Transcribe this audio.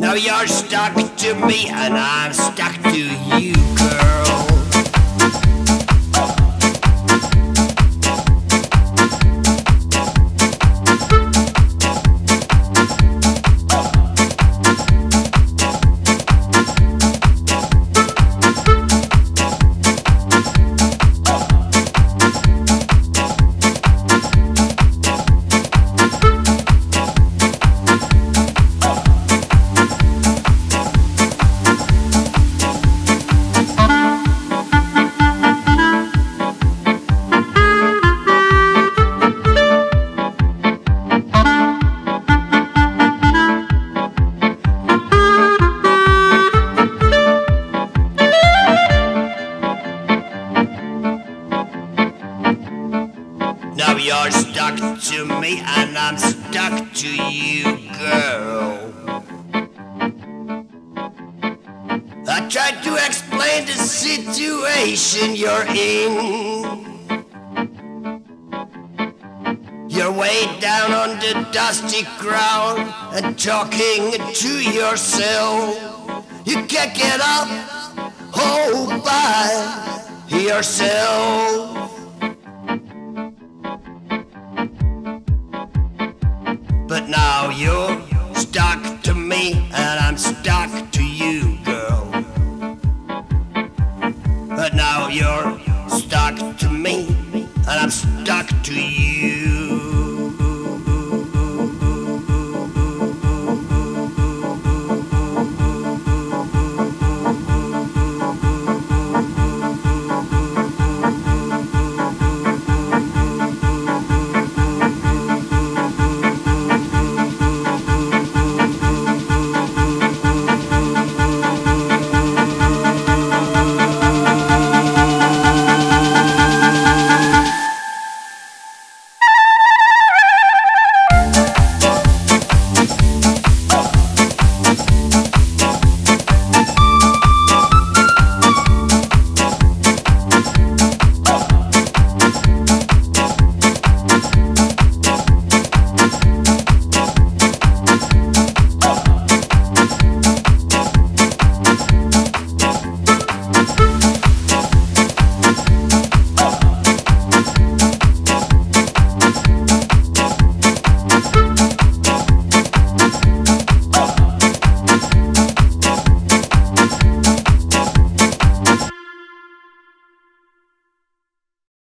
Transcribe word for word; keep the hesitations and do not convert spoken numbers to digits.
Now you're stuck to me and I'm stuck to you, girl. Now you're stuck to me and I'm stuck to you, girl. I tried to explain the situation you're in. You're way down on the dusty ground and talking to yourself. You can't get up all by yourself. But now you're